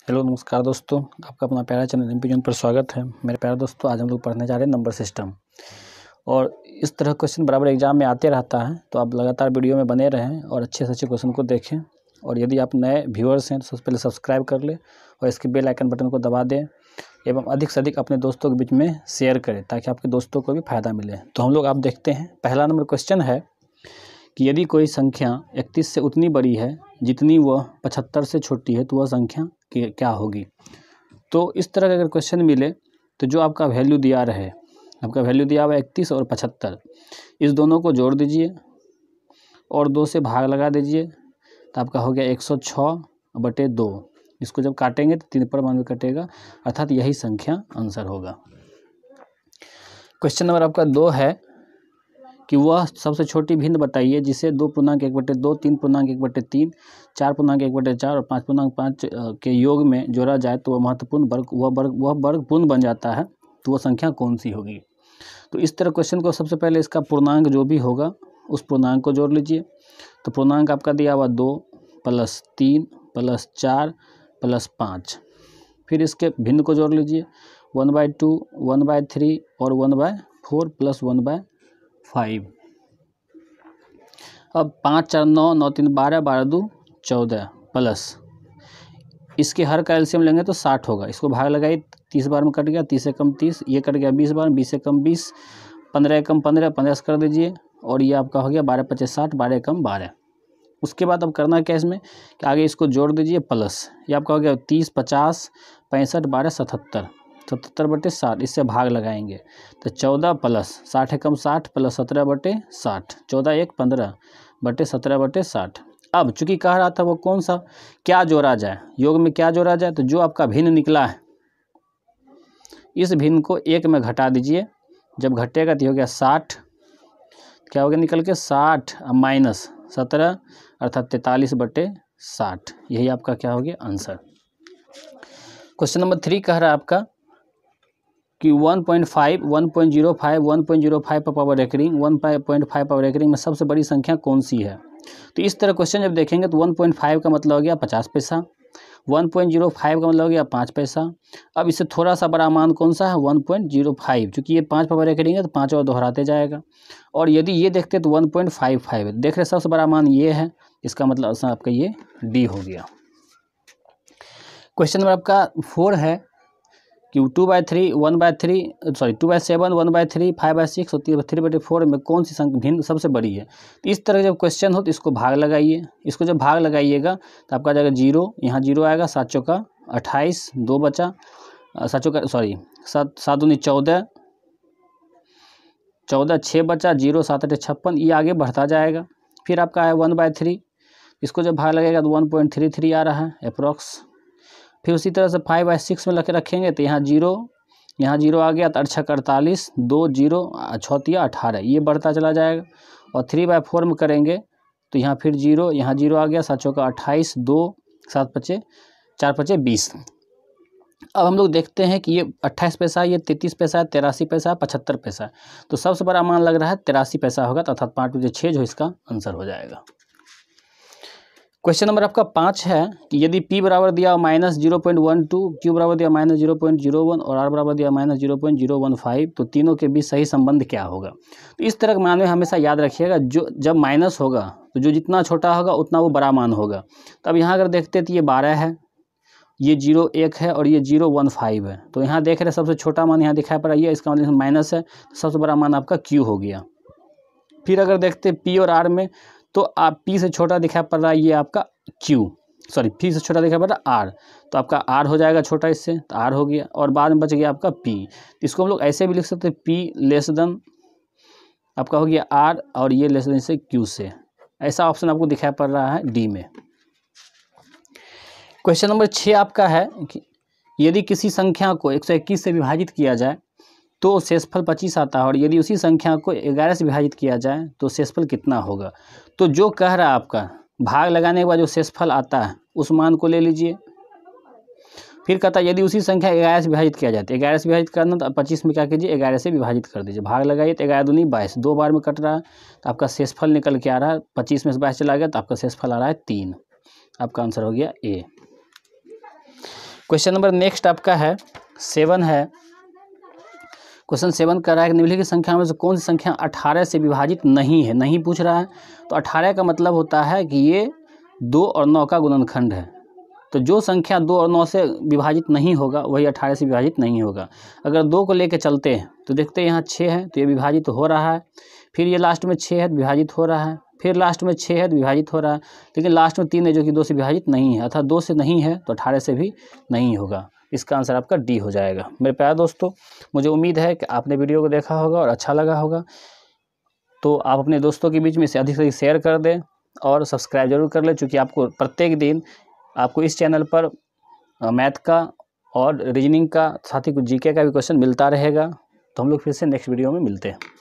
Hello नमस्कार दोस्तों, आपका अपना प्यारा चैनल एमपी जॉन पर स्वागत है। मेरे प्यारे दोस्तों, आज हम लोग पढ़ने जा रहे हैं नंबर सिस्टम। और इस तरह क्वेश्चन बराबर एग्जाम में आते रहता है, तो आप लगातार वीडियो में बने रहें और अच्छे से अच्छे क्वेश्चन को देखें। और यदि आप नए व्यूअर्स हैं तो सबसे पहले सब्सक्राइब कर लें और इसके बेल आइकन बटन को दबा दें एवं अधिक से अधिक अपने दोस्तों के बीच में शेयर करें ताकि आपके दोस्तों को भी फ़ायदा मिले। तो हम लोग आप देखते हैं, पहला नंबर क्वेश्चन है कि यदि कोई संख्या 31 से उतनी बड़ी है जितनी वह 75 से छोटी है तो वह संख्या क्या होगी। तो इस तरह का अगर क्वेश्चन मिले तो जो आपका वैल्यू दिया रहे, आपका वैल्यू दिया हुआ 31 और 75, इस दोनों को जोड़ दीजिए और 2 से भाग लगा दीजिए तो आपका हो गया 106/2। इसको जब काटेंगे तो 3 पर मान में कटेगा, अर्थात यही संख्या आंसर होगा। क्वेश्चन नंबर आपका 2 है कि वह सबसे छोटी भिन्न बताइए जिसे 2.1/2, 3.1/3, 4.1/4 और 5.5 के योग में जोड़ा जाए तो वह महत्वपूर्ण वर्ग पूर्ण बन जाता है, तो वह संख्या कौन सी होगी। तो इस तरह क्वेश्चन को सबसे पहले इसका पूर्णांक जो भी होगा उस पूर्णांक को जोड़ लीजिए। तो पूर्णांक आपका दिया हुआ 2 + 3 + 4 + 5, फिर इसके भिन्न को जोड़ लीजिए 1/2, 1/3 और 1/4 + 1/5। अब 5 4 9, 9 3 12, 12 2 14 प्लस इसके हर का एलसीएम लेंगे तो 60 होगा। इसको भाग लगाइए, 30 बार में कट गया, 30 से कम 30, ये कट गया 20 बार, 20 से कम 20, 15 कम 15, 15 से कर दीजिए और ये आपका हो गया 12 × 5 = 60, 12 कम 12। उसके बाद अब करना क्या इसमें कि आगे इसको जोड़ दीजिए प्लस, ये आपका हो गया 30 50 65 12 77, 77/60, इससे भाग लगाएंगे तो 14 प्लस 60 कम 60 प्लस 17/60, 14 1 15/17/60। अब चूंकि कह रहा था वो कौन सा क्या जोड़ा जाए, योग में क्या जोड़ा जाए, तो जो आपका भिन्न निकला है इस भिन्न को 1 में घटा दीजिए। जब घटेगा तो हो गया 60, क्या हो गया निकल के 60 माइनस 17 अर्थात 43/60, यही आपका क्या हो गया आंसर। क्वेश्चन नंबर 3 कह रहा है आपका कि 1.5, 1.05, 1.05 पर पावर रेकरिंग, 1.5 पावर रेकरिंग में सबसे बड़ी संख्या कौन सी है। तो इस तरह क्वेश्चन जब देखेंगे तो 1.5 का मतलब हो गया 50 पैसा, 1.05 का मतलब हो गया 5 पैसा। अब इससे थोड़ा सा बड़ा मान कौन सा है 1.05, चूँकि ये 5 पावर रेकरिंग है तो 5 और दोहराते जाएगा। और यदि ये देखते तो 1.55 है, देख रहे सबसे बड़ा मान ये है, इसका मतलब आपका ये डी हो गया। क्वेश्चन नंबर आपका 4 है कि 2/3, 1/3 सॉरी 2/7, 1/3, 5/6 और 3/4 में कौन सी संख्या भिन्न सबसे बड़ी है। तो इस तरह जब क्वेश्चन हो तो इसको भाग लगाइए, इसको जब भाग लगाइएगा तो आपका जाएगा 0, यहाँ 0 आएगा, 7 चौका 28, 2 बचा, 7 चौका सॉरी 7 दूनी 14, 14 6 बचा, 0 7 8 56, ये आगे बढ़ता जाएगा। फिर आपका है 1/3, इसको जब भाग लगेगा तो 1.33 आ रहा है अप्रॉक्स। फिर उसी तरह से 5/6 में रखेंगे तो यहाँ 0 आ गया, तो 8 6 48, 2 0 6 18, ये बढ़ता चला जाएगा। और 3/4 में करेंगे तो यहाँ फिर 0, यहाँ 0 आ गया, 7 चौका 28, 2 7 5 4 5 20। अब हम लोग देखते हैं कि ये 28 पैसा, ये 33 पैसा है, 83 पैसा है, 75 पैसा है। तो सबसे बड़ा मान लग रहा है 83 पैसा होगा, अर्थात 5 6 जो इसका आंसर हो जाएगा। क्वेश्चन नंबर आपका 5 है कि यदि P बराबर दिया -0.12, Q बराबर दिया -0.01 और R बराबर दिया -0.015, तो तीनों के बीच सही संबंध क्या होगा। तो इस तरह के मान में हमेशा याद रखिएगा, जो जब माइनस होगा तो जो जितना छोटा होगा उतना वो बड़ा मान होगा। तो अब यहाँ अगर देखते तो ये 12 है, ये 0 1 है और ये 0.15 है। तो यहाँ देख रहे सबसे छोटा मान यहाँ दिखाई पड़ा, ये इसका मतलब माइनस है, तो सबसे बड़ा मान आपका Q हो गया। फिर अगर देखते P और R में तो आप P से छोटा दिखाई पड़ रहा है ये आपका Q, सॉरी P से छोटा दिखाई पड़ रहा है R, तो आपका R हो जाएगा छोटा इससे, तो R हो गया और बाद में बच गया आपका P। इसको हम लोग ऐसे भी लिख सकते हैं P लेस देन आपका हो गया R और ये लेस देन से Q से, ऐसा ऑप्शन आपको दिखाई पड़ रहा है D में। क्वेश्चन नंबर 6 आपका है कि यदि किसी संख्या को 121 से विभाजित किया जाए तो शेषफल 25 आता है, और यदि उसी संख्या को 11 से विभाजित किया जाए तो शेषफल कितना होगा। तो जो कह रहा है आपका भाग लगाने के बाद जो शेषफल आता है उस मान को ले लीजिए। फिर कहता है यदि उसी संख्या 11 से विभाजित किया जाए तो 11 से विभाजित करना, तो 25 में क्या कीजिए 11 से विभाजित कर दीजिए, भाग लगाइए तो 11 दूनी 22, 2 बार में कट रहा है तो आपका शेषफल निकल के आ रहा है 25 में से 22 चला गया तो आपका शेषफल आ रहा है 3, आपका आंसर हो गया ए। क्वेश्चन नंबर नेक्स्ट आपका है 7 है। क्वेश्चन 7 कर रहा है कि निम्नलिखित संख्या में से कौन सी संख्या 18 से विभाजित नहीं है। नहीं पूछ रहा है, तो 18 का मतलब होता है कि ये 2 और 9 का गुणनखंड है। तो जो संख्या 2 और 9 से विभाजित नहीं होगा वही 18 से विभाजित नहीं होगा। अगर 2 को लेके चलते हैं तो देखते हैं यहाँ 6 है तो ये विभाजित हो रहा है, फिर ये लास्ट में 6 है तो विभाजित हो रहा है, फिर लास्ट में 6 है तो विभाजित हो रहा है, लेकिन लास्ट में 3 है जो कि 2 से विभाजित नहीं है, अर्थात 2 से नहीं है तो 18 से भी नहीं होगा। इसका आंसर आपका डी हो जाएगा। मेरे प्यारे दोस्तों, मुझे उम्मीद है कि आपने वीडियो को देखा होगा और अच्छा लगा होगा, तो आप अपने दोस्तों के बीच में इसे अधिक से अधिक शेयर कर दें और सब्सक्राइब जरूर कर लें, क्योंकि आपको प्रत्येक दिन आपको इस चैनल पर मैथ का और रीजनिंग का साथ ही कुछ जीके का भी क्वेश्चन मिलता रहेगा। तो हम लोग फिर से नेक्स्ट वीडियो में मिलते हैं।